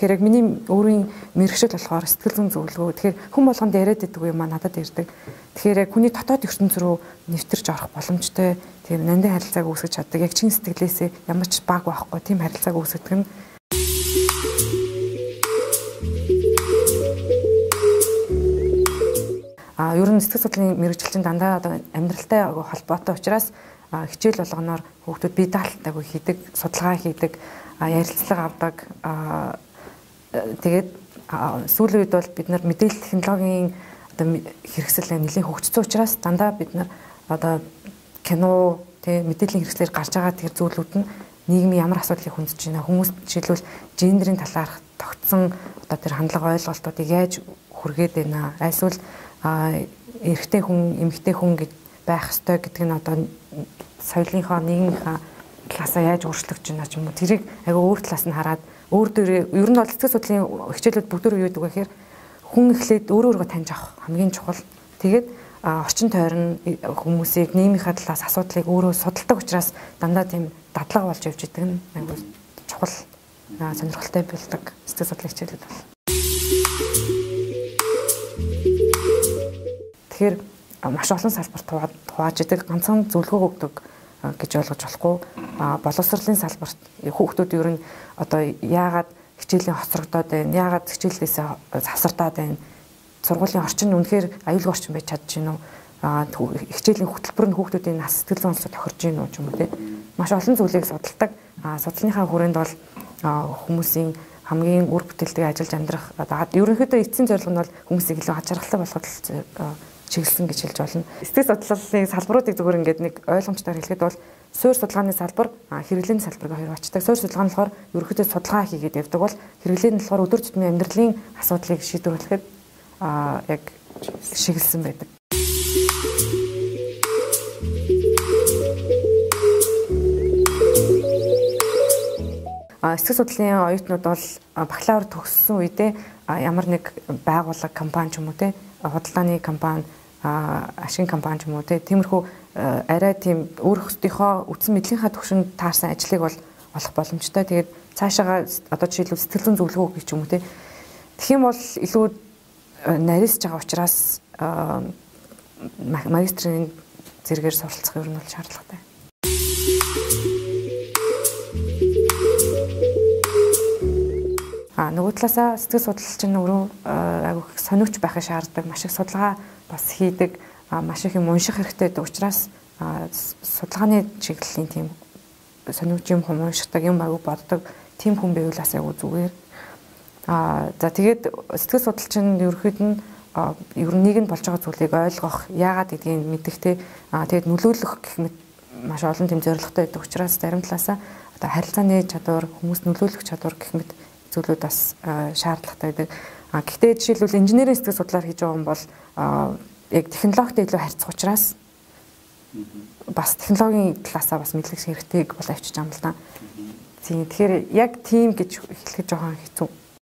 Тэгэхээр яг миний өөрийн мэрэгшил болохоор сэтгэл зүйн зөвлөгөө. Тэгэхээр хүн болгонд яриад идэг юм аа надад ирдэг. Тэгэхээр яг хүний дотоод ертөнц рүү нэвтэрч орох боломжтой тийм нандин харилцааг үүсгэж чаддаг. Яг чин сэтгэлээсээ ямар ч баг байхгүй тийм харилцааг үүсгэдэг нь ер нь сэтгэл судлалын мэрэгчлэн дандаа одоо амьдралтай холбоотой учраас хичээл болгоноор хүүхдүүд бие даалтайг хийдэг, судалгаа хийдэг, ярилцлага авдаг. Тэгээд сүүлийн үед бол бид нар мэдээлэл технологийн одоо хэрэгсэл нэлээд хөгжсөн учраас дандаа бид нар одоо кино тэг мэдээллийн хэрэгслээр гарч байгаа тэр зүйлүүд нь нийгмийн ямар асуудлыг хөндөж байна. Хүмүүс жишээлбэл гендерийн талаарх тогтсон одоо тэр хандлага ойлголтуудыг яаж хүргээд байна. Эсвэл эрэгтэй хүн, эмэгтэй хүн гэж байх ёстой гэдэг нь одоо соёлынхоо нийгмийнхаа талаасаа яаж өөрчлөгдөж байна ч юм уу. Тэрийг айгаа өөр талаас нь хараад өөр дөрөө ер нь бол сэтгэл судлалын хичээлүүд бүгд юу гэдэг вэ гэхээр хүн эхлээд өөрөөрөө таньж авах хамгийн чухал. Тэгээд орчин тойрон хүмүүсийг нийгмийнхаа талаас асуудлыг өөрөө судалдаг учраас дандаа тийм дадлага болж явж идэг нь айгаа чухал сонирхолтой болдог сэтгэл судлалын хичээлүүд байна. Тэгэхээр маш олон салбарт хувааж идэг ганцхан зөвлөгөө өгдөг гэж ойлгож болохгүй. Боловсролын салбарт хүүхдүүд ер нь одоо яагаад хичээлийн хоцрогдоод байна, яагаад хичээлээсээ завсартаад байна, сургуулийн орчин нь үнэхээр аюулгүй орчин байж чадчихэв үү, хичээлийн хөтөлбөр нь хүүхдүүдийн нас сэтгэл зүйн онцлог тохирж гин үү ч юм уу те. Маш олон зүйлийг судалдаг. Судалгааныхаа хүрээнд бол хүмүүсийн хамгийн үр бүтээлтэй ажиллаж амьдрах ерөнхийдөө эцсийн зорилго нь бол хүмүүсийг илүү ач жаргалтай болгох чиглэсэн гэж хэлж болно. Сэтгэл судлалын салбаруудыг зүгээр ингээд нэг ойлгомжтой хэлэхэд бол суурь судалгааны салбар, хэрэглээний салбарыг хоёр бачдаг. Суурь судалгаа нь болохоор ерөнхийдөө судалгаа хийгээд явдаг бол хэрэглээ нь болохоор өдөр тутмын амьдралын асуудлыг шийдвэрлэхэд яг шиглэсэн байдаг. Сэтгэл судлалын оюутнууд бол бакалавр төгссөн үедээ ямар нэг байгууллага, компани ч юм уу те, худалдааны компани, ашигын компани ч юм уу те, тиймэрхүү арай тийм өөрсдийнхөө үтсэн мэдлийнхаа түвшинд таарсан ажлыг бол олох боломжтой. Тэгээд цаашаага одоо жишээлбэл сэтгэл зүйн зөвлөгөө өгөх юм уу те. Тэгэх юм бол илүү нарийсж байгаа учраас магистрийн зэрэгээр суралцах ер нь бол шаардлагатай. Нөгөө талаасаа сэтгэл судлалч нь өөрөө айгүйх сониуч байхыг шаарддаг, маш их судалгаа бас хийдэг, маш их юм унших хэрэгтэй байдаг учраас судалгааны чиглэлийн тийм сониуч юм уншдаг, юм айгүй боддог тийм хүн байвал бас айгүй зүгээр. За тэгээд сэтгэл судлалч нь ерөөхдөө нь ер нь нэг нь болж байгаа зүйлийг ойлгох, яагаад гэдгийг мэдэх те. Тэгээд нөлөөлөх гэх мэт маш олон тийм зорилготой байдаг учраас зарим талаасаа одоо харилцааны чадвар, хүмүүс нөлөөлөх чадвар гэх мэт зүйлүүд бас шаардлагатай байдаг. Гэхдээ жишээлбэл инженерийн сэтгэл судлаар хийж байгаа хүн бол яг технологитой илүү харьцах учраас бас технологийн талаасаа бас мэдлэг хэрэгтэйг бол авчиж байгаа юм л да. Тийм. Тэгэхээр яг тийм гэж хэлэхэд жоохон хэцүү.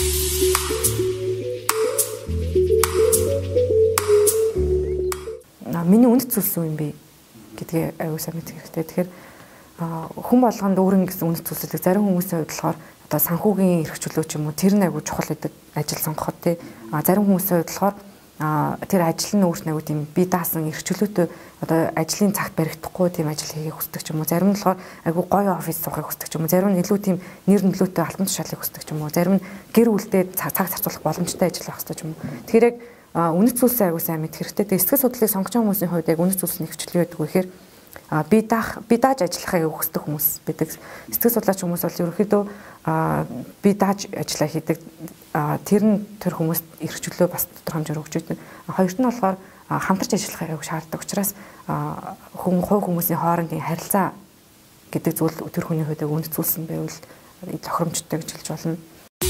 Миний үнэт зүйлс юу юм бэ гэдгээ аюул сайн мэдэх хэрэгтэй. Тэгэхээр хүн болгонд өөрийн гэсэн үнэт зүйлсүүдийг зарим хүмүүсийн хувьд болохоор одоо санхүүгийн эрх чөлөө ч юм уу тэр нь аягүй чухал гэдэг ажил сонгоход тий. Зарим хүмүүсийн хувьд болохоор тэр ажил нь өөрснөө аягүй тийм бие даасан эрх чөлөөтэй одоо ажлын цагт баригдахгүй тийм ажил хийхийг хүсдэг ч юм уу. Зарим нь болохоор аягүй гоё офис суухыг хүсдэг ч юм уу. Зарим нь илүү тийм нэр нөлөөтэй алтан тушаалыг хүсдэг ч юм уу. Зарим нь гэр бүлдээ цаг зарцуулах боломжтой ажил байх хэрэгтэй ч юм уу. Тэгэхээр яг үнэт зүйлсээ аягүй сайн мэдэх хэрэгтэй. Тэгээ сэтгэл судлалыг сонгож байгаа хүмүүсийн хувьд яг үнэт зүйлс нь хөвчлөө байдаг вэ гэхээр би дааж ажиллахыг хүсдэг хүмүүс байдаг. Сэтгэл судлаач хүмүүс бол ерөнхийдөө би дааж ажиллаа хийдэг. Тэр нь тэр хүмүүст эрх чөлөө бас тодорхой хэмжээр өгч байдаг. Хоёрт нь болохоор хамтарч ажиллахыг шаарддаг учраас хувь хүмүүсийн хоорондын харилцаа гэдэг зүйл тэр хүний хувьд үнэт зүйлс нь байвал тохиромжтой гэж хэлж болно.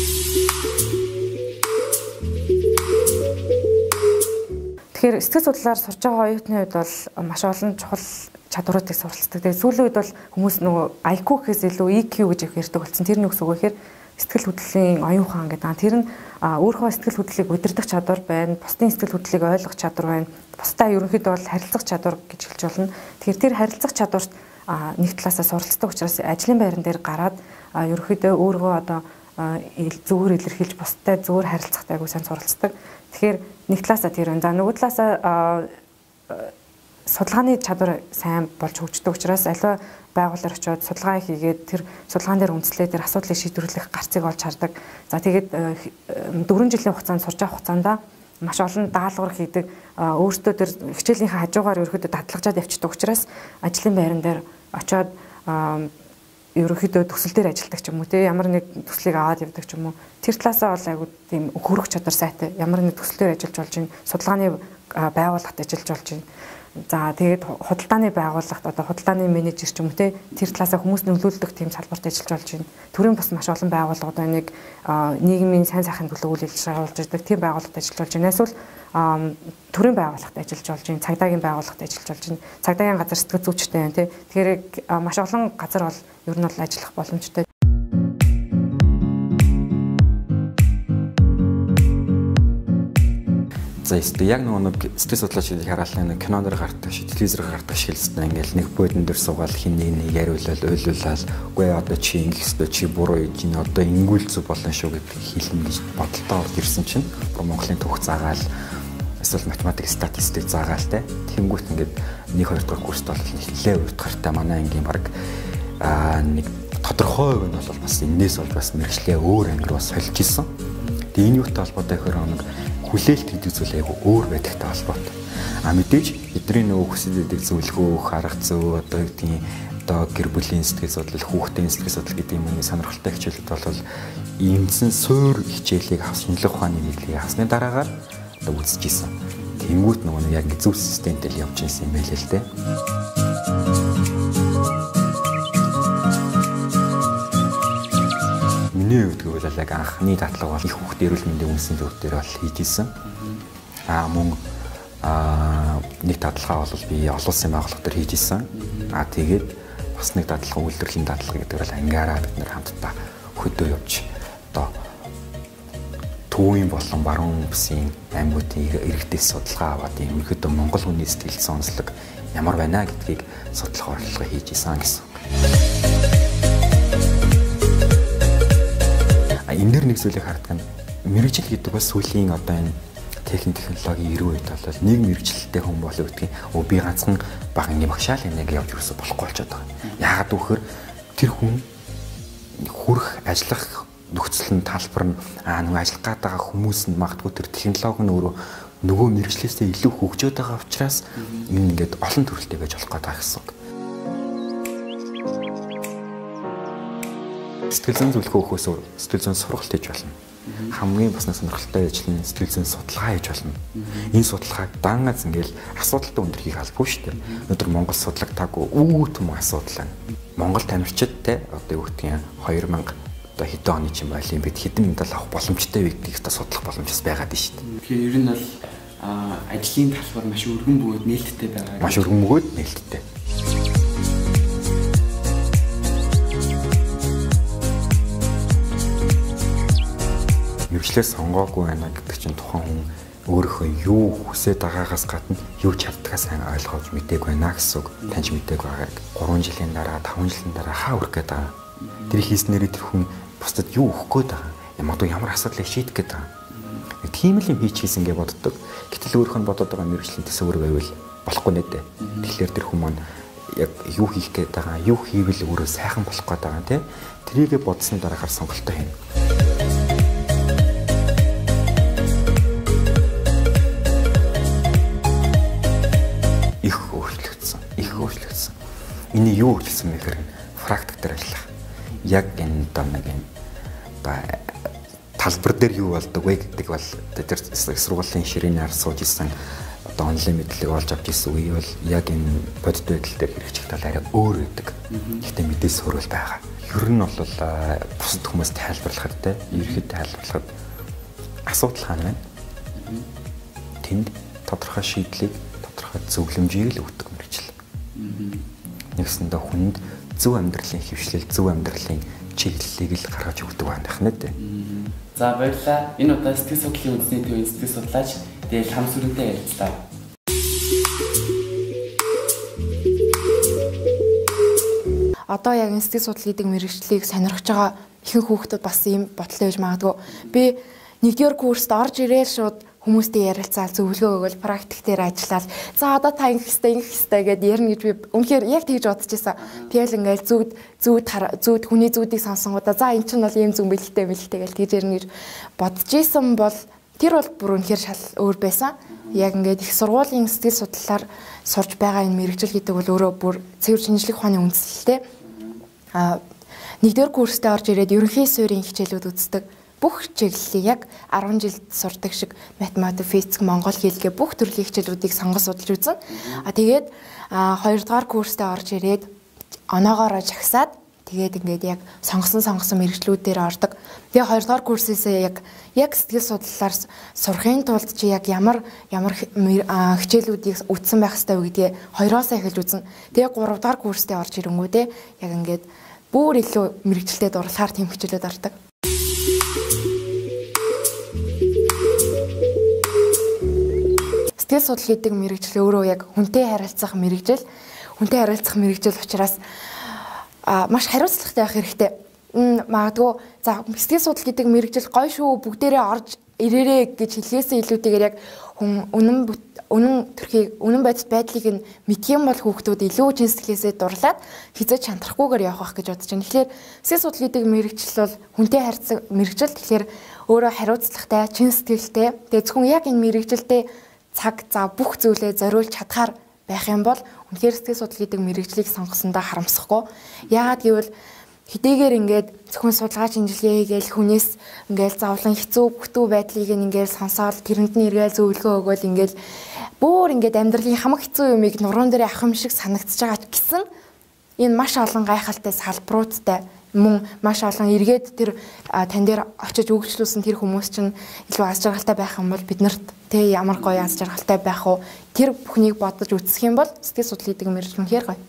Тэгэхээр сэтгэл судлаар сурч байгаа оюутны хувьд бол маш олон чухал чадваруудыг суралцдаг. Тэгээд сүүлийн үед бол хүмүүс нөгөө IQ гэхээс илүү EQ гэж ярьдаг болсон. Тэр нь юу гэсэн үг вэ гэхээр сэтгэл хөдлөлийн оюун ухаан гэдэг. Тэр нь өөрийнхөө сэтгэл хөдлөлийг удирдах чадвар байна, бусдын сэтгэл хөдлөлийг ойлгох чадвар байна. Бусдаа ерөнхийдөө бол харилцах чадвар гэж хэлж болно. Тэгэхээр тэр харилцах чадварт нэг талаасаа суралцдаг учраас ажлын байран дээр гараад ерөнхийдөө өөрийгөө одоо зүгээр илэрхийлж бусдад зүгээр харилцахтай айгуу сайн суралцдаг. Тэгэхээр нэг талаасаа тэр энэ. За нөгөө талаасаа судалгааны чадвар сайн болж хөгждөг учраас аливаа байгууллаар очиод судалгаа хийгээд тэр судалгаан дээр үндэслээд тэр асуудлыг шийдвэрлэх гарцыг олж хардаг. За тэгээд 4 жилийн хугацаанд сурч авах хугацаанд маш олон даалгавар хийдэг. Өөртөө тэр хичээлийнхээ хажуугаар ерөөхдөө дадлагжаад явчихдаг учраас ажлын байран дээр очиод ерөөхдөө төсөл дээр ажилладаг ч юм уу те ямар нэг төслийг аваад явдаг ч юм уу. Тэр талаасаа бол айгуу тийм хөрөх чадвар сайтай. Ямар нэг төсөл дээр ажиллаж болж байна. Судалгааны байгууллагад ажиллаж болж байна. За тэгээд худалдааны байгууллагт одоо худалдааны менежер ч юм уу те тэр талаасаа хүмүүс нөлөөлдөг тийм салбарт ажиллаж болж байна. Төрийн бас маш олон байгууллагууд байна. Нэг нийгмийн сайн сайхны төлөө үйл ажиллагаа болж байдаг тийм байгууллагт ажиллаж болж байна. Эсвэл төрийн байгууллагт ажиллаж болж байна. Цагдаагийн байгууллагт ажиллаж болж байна. Цагдаагийн газар сэтгэл зүйчтэй байна те. Тэгэхээр маш олон газар бол ер нь бол ажиллах боломжтой. За яг нэг стресс судлаачид хараалаа нэг киноноор гардаг шиг телевизээр гардаг шиг л хэвээр ингээл нэг буудан дээр суугаад хин нэг яриулаад ойлуулаад үгүй одоо чи ингэх ёстой чи буруу хийж ин одоо ингүүл зүг болно шүү гэдэг хэлнэ гэж бодолтой орж ирсэн чинь Монголын түүх заагаал эсвэл математик статистик заагаал те тэнгүүт ингээд 1 2 дахь курст бол нэлээд уртгартай манай ангийн баг нэг тодорхой хувь нь бол бас энэс бол бас мэрэгчлээ өөр анги руу сольж исэн. Тэгээ энэ юутай холбоотой гэхээр нэг хүлээлт гэдэг зүйл айгу өөр байдагтай холбоотой. Мэдээж бидний нөгөө хүсэлтэд зөвлөгөө, арга зүй одоо гэдгийг одоо гэр бүлийн сэтгэл судлал, хүүхдийн сэтгэл судлал гэдэг юм сонирхолтой хичээлүүд бол иймсэн суур хичээлийг шинжлэх ухааны мэдлэгийг авсны дараагаар одоо үзчихсэн. Тэнгүүт нөгөө яг зөв системтэй л явж ирсэн юм байл л дээ. Миний хувьд гэвэл яг анхны дадлага бол их хүүхд эрүүл мэндийн үндэсний зөвлөлт дээр бол хийж исэн. Мөн нэг дадлага бол би олон улсын байгууллага дээр хийж исэн. Тэгээд бас нэг дадлага үйлдвэрлэлийн дадлага гэдэг бол ангиараа бид нэр хамтдаа хөдөө явж одоо төвийн болон баруун бүсийн аймагуудын иргэдээс судалгаа аваад ерөнхийдөө Монгол хүний сэтгэл сонслог ямар байна гэдгийг судлах орлого хийж исэн гэсэн. Энэ дэр нэг зүйлийг хардаг нь мэрэгжил гэдэг бас сүүлийн одоо энэ техник технологийн ирүү үед бол нэг мэрэгчлэлтэй хүн болов гэдгийг би ганцхан багангийн багшаал энийг явж юусэн болохгүй болчиход байгаа. Яагаад гэвэл тэр хүн хүрх ажиллах нөхцөл нь талбар нь нөгөө ажиллах гээд байгаа хүмүүс нь магадгүй тэр технологи нь нөгөө мэрэгчлээсээ илүү хөгжөөд байгаа учраас энэ ингээд олон төрөлтэй байж болох гэдэг гэсэн үг. Сэтгэл зүйн зөвлөгөө өгөхөөс сэтгэл зүйн сургалт хийж болно. Хамгийн бас сонирхолтой ажил нь сэтгэл зүйн судалгаа хийж болно. Энэ судалгааг даангаас ингээл асуудалтай өндөрхийг албагүй шүү дээ. Өнөөдөр Монгол судалгатаагүй том асуудал байна. Монгол тамирчид те одоо юу гэдгийг 2000 одоо хэдэн оны ч юм байл юм бид хэдэн медаль авах боломжтой вэ гэдгийг та судлах боломж бас байгаад байна шүү дээ. Тэгэхээр ер нь бол ажлын талбар маш өргөн бөгөөд нээлттэй байгаа. Маш өргөн бөгөөд нээлттэй. Мэргэжлээ сонгоогүй байна гэдэг чинь тухайн хүн өөрийнхөө юу хүсэж байгаагаас гадна юу чаддгаас сайн ойлгож мдэггүй байна гэсэн үг. Таньж мдэггүй байгааг 3 жилийн дараа 5 жилийн дараа хаа хүрэх гээд байгаа. Тэр хийснээрээ тэр хүн бусдад юу өгөх гээд байгаа. Ямагтгүй ямар асуудлыг шийдэх гээд байгаа. Тийм л юм хийчихсэн гэж боддог. Гэтэл өөрөөх нь бодоод байгаа мэргэжлийн төсөөр байвал болохгүй нэ дээ. Тэгэхээр тэр хүн маань яг юу хийх гээд байгаа, юу хийвэл өөрөө сайхан болох гээд байгаа тийм. Тэрийгэ бодсны дараагаар сонголтоо хийнэ. Их өөрчлөгдсөн. Энэ юу хэлсэн бэ гэхээр практик дээр ажиллах. Яг энэ одоо нэг юм талбар дээр юу болдог вэ гэдэг бол тэр сургуулийн ширээнээр сууж исэн одоо онлайн мэдлэг олж авч ирсэн үе бол яг энэ бодит байдал дээр хэрэгжих тал арай өөр байдаг. Гэхдээ мэдээ сурвал байгаа. Ер нь бол бусад хүмүүс тайлбарлахад те ерөөхдөө тайлбарлахад асуудал хаана байна? Тэнд тодорхой шийдлийг тодорхой зөвлөмжийг л өгдөг мэргэжил. Нэгсэндээ хүнд зөв амьдралын хөвшлэл, зөв амьдралын чиглэлийг л гаргаж өгдөг байх нэ дээ. За баярлалаа. Энэ удаа сэтгэл судлалын үндэсний төвийн сэтгэл судлаач Дээл Хамсүрэнтэй ярилцлаа. Одоо яг энэ сэтгэл судлал гэдэг мэргэжлийг сонирхож байгаа ихэнх хүүхдүүд бас ийм бодолтой байж магадгүй. Би 1-р курст орж ирээд шууд хүмүүстэй ярилцаал зөвлөгөө өгөөл практик дээр ажиллаад за одоо та ингэх хэвээр гэдээ ярина гэж би үнэхээр яг тэгж бодож байсан. Тэгэл ингээл зүуд хүний зүудийг сонсонгуудаа за эн чинь бол ийм зүг бэлгтэй гэж тэгж ярина гэж бодож исэн бол тэр бол бүр үнэхээр шал өөр байсан. Яг ингээд их сургуулийн сэтгэл судлалаар сурж байгаа энэ мэрэгжил гэдэг бол өөрөө бүр цэвэр шинжлэх ухааны үндслэлтэй. 1-р курстээ орж ирээд ерөнхий суурийн хичээлүүд үздэг. Бүх чиглэлийг яг 10 жилд сурдаг шиг математик, физик, монгол хэлгээ бүх төрлийн хичээлүүдийг сонгож судалж үзэн. Тэгээд 2-р курстээ орж ирээд оноогоороо жагсаад тэгээд ингээд яг сонгосон мэрэгчлүүдээр ордог. Тэгээ 2-р курсээсээ яг сэтгэл судлалаар сурахын тулд чи яг ямар хичээлүүдийг үтсэн байх хэрэгтэй вэ гэдгээ 2-оос эхэлж үзнэ. Тэгээ 3-р курстээ орж ирэнгүүтээ яг ингээд бүр илүү мэрэгчлэлтэд дурлахаар тийм хичээлүүд ордог. Сэтгэл судлал гэдэг мэрэгжил өөрөө яг хүнтэй харилцах мэрэгжил учраас маш хариуцлагатай байх хэрэгтэй. Магадгүй за сэтгэл судлал гэдэг мэрэгжил гоё шүү бүгдээрээ орж ирээрээ гэж хэлхээсээ илүүтэйгээр яг хүн үнэн байдлыг нь мэдх юм бол хүүхдүүд илүү чин сэтгэлээсээ дурлаад хязгаарч шантрахгүйгээр явах гэж бодож байна. Тэгэхээр сэтгэл судлал гэдэг мэрэгжил бол хүнтэй харьцах мэрэгжил. Тэгэхээр өөрөө хариуцлагатай, чин сэтгэлтэй. Тэгээ зөвхөн яг энэ мэрэгжилдээ цаг за бүх зүйлээ зориулж чадхаар байх юм бол үнэхээр сэтгэл судлал гэдэг мэрэгжлийг сонгосондоо харамсахгүй. Яагаад гэвэл хэдийгээр ингээд зөвхөн судалгаа шинжилгээ хийгээл хүнээс ингээд зовлон хэцүү бүтүү байдлыг ингээд сонсоод тэрэнд нь эргээл зөвлөгөө өгөөл ингээд бүр ингээд амьдралын хамаг хэцүү юмыг нуруунд дээр авах юм шиг санагдчихж байгаа гэсэн энэ маш олон гайхалтай салбаруудтай мөн маш олон эргээд тэр тань дээр очиж өгчлүүлсэн тэр хүмүүс чинь илүү аз жаргалтай байх юм бол биднэрт тэ ямар гоё аз жаргалтай байх уу тэр бүхнийг бодож үзэх юм бол сэтгэл судлал гэдэг мэргэжил үнэхээр гоё.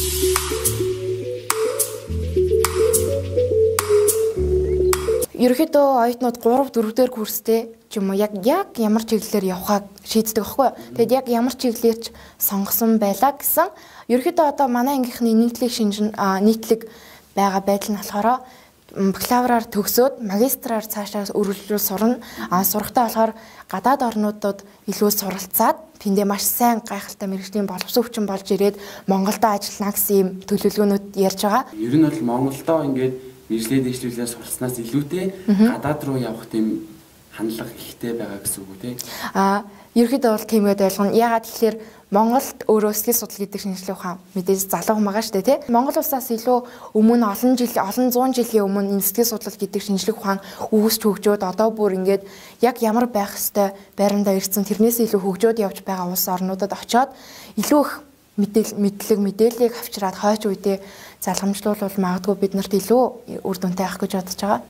Ерөнхийдөө оюутнууд 3-4-р курстэй ч юм уу яг ямар чиглэлээр явахаа шийддэг байхгүй юу. Тэгэд яг ямар чиглэлээр ч сонгосон байлаа гэсэн. Ерөнхийдөө одоо манай ангийнхны нийтлэг байгаа байдал нь болохоор бакалавраар төгсөөд магистраар цаашаа өргөлрүүл сурна. Сурахтаа болохоор гадаад орнуудад илүү суралцаад тэндээ маш сайн гайхалтай мэргэжлийн боловсон хүчин болж ирээд Монголдо ажиллана гэсэн юм төлөвлөгөөнүүд ярьж байгаа. Ер нь бол Монголдо ингээд мэргэжлээ дэвшлүүлээ суралцснаас илүүтэй гадаад руу явах тийм хандлага ихтэй байгаа гэсэн үг үү те? Ерөнхийдөө бол тиймээд ойлгоно. Яагаад тэгэхээр Монголд өөрөө сэтгэл судлал гэдэг шинжилгээ ухаан мэдээж залуу хүн байгаа шүү дээ тий. Монгол улсаас илүү өмнө олон 100 жилийн өмнө энэ сэтгэл судлал гэдэг шинжилгээ ухаан үүсч хөгжөөд одоо бүр ингээд яг ямар байх ёстой байрандаа ирсэн тэрнээс илүү хөгжөөд явж байгаа улс орнуудад очиод илүү их мэдээллийг авчираад хойч үедээ залгамжлуулвал магадгүй биднэрт илүү үр дүнтэй байх гэж бодож байгаа.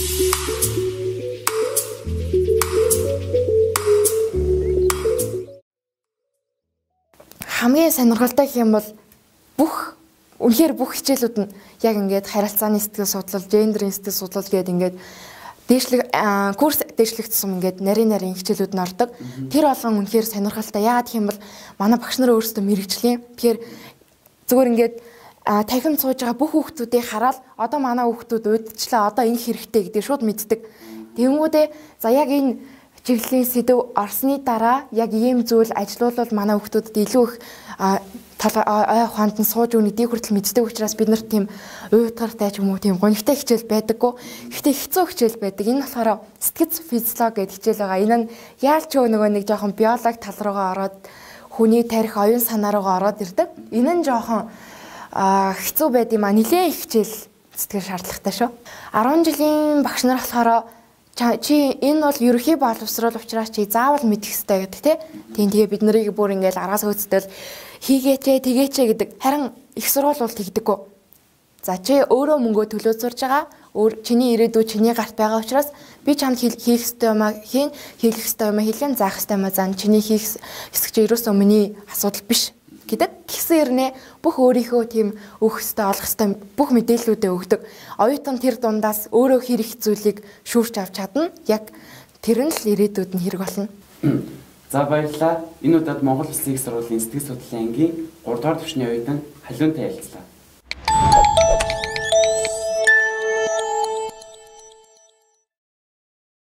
Хамгийн сонирхолтой гэх юм бол үнэхээр бүх хичээлүүд нь яг ингээд харилцааны сэтгэл судлал, гендерийн сэтгэл судлал гэдэг ингээд курс дээшлэгдсэн ингээд нарийн хичээлүүд нь ордог. Тэр болгон үнэхээр сонирхолтой. Яагаад гэх юм бол манай багш нар өөрсдөө мэрэгжлийн. Тэгэхээр зүгээр ингээд танхимд сууж байгаа бүх хүүхдүүдийг хараад одоо манай хүүхдүүд удирчлаа, одоо энэ хэрэгтэй гэдэг шууд мэддэг. Тэгэнгүүтээ за яг энэ чиглэлийн сэдв орсны дараа яг ийм зүйл ажилуулвал манай хүүхдүүдэд илүү их ой ухаанд нь сууж өгнө гэдгийг хүртэл мэддэг учраас бид нарт тийм уйтгартай ч юм уу тийм гонигтай хичээл байдаггүй. Гэхдээ хэцүү хичээл байдаг. Энэ болохоор сэтгэц физиологи гэдэг хичээл байгаа. Энэ нь яалч нөгөө нэг жоохон биологи тал руугаа ороод хүний тарих оюун санаа руугаа ороод ирдэг. Энэ нь жоохон хэцүү байд юм а. Нилээн их хичээл сэтгэл шаардлагатай шүү. 10 жилийн багш нар болохоор чи энэ бол ерөхий боловсрол учраас чи заавал мэдэх хэрэгтэй гэдэг тийм тэгээ бид нарыг бүр ингээл араас хөөцдөл хийгээч тэгээч гэдэг. Харин их сургууль бол тэгдэггүй. За чи өөрөө мөнгөө төлөө зурж байгаа. Чиний ирээдүй чиний гарт байгаа учраас би чамд хийх ёстой юмаа хийн, хийх ёстой юмаа хийлгэн, заах ёстой юмаа заана. Чиний хийх хэсэг чи ерөөсөө миний асуудал биш гэдэг. Гисэн ирнэ бүх өөрийнхөө тийм өгөх ёстой, олох ёстой бүх мэдээллүүдээ өгдөг. Оюутан тэр дундаас өөрөө хийх зүйлийг шүүрч авч чадна. Яг тэр нь л ирээдүйд нь хэрэг болно. За баярлалаа. Энэ удаад Монгол Улсын их сургуулийн сэтгэл судлалын ангийн 3 дугаар түвшний оюутан Халиунтай ярилцлаа.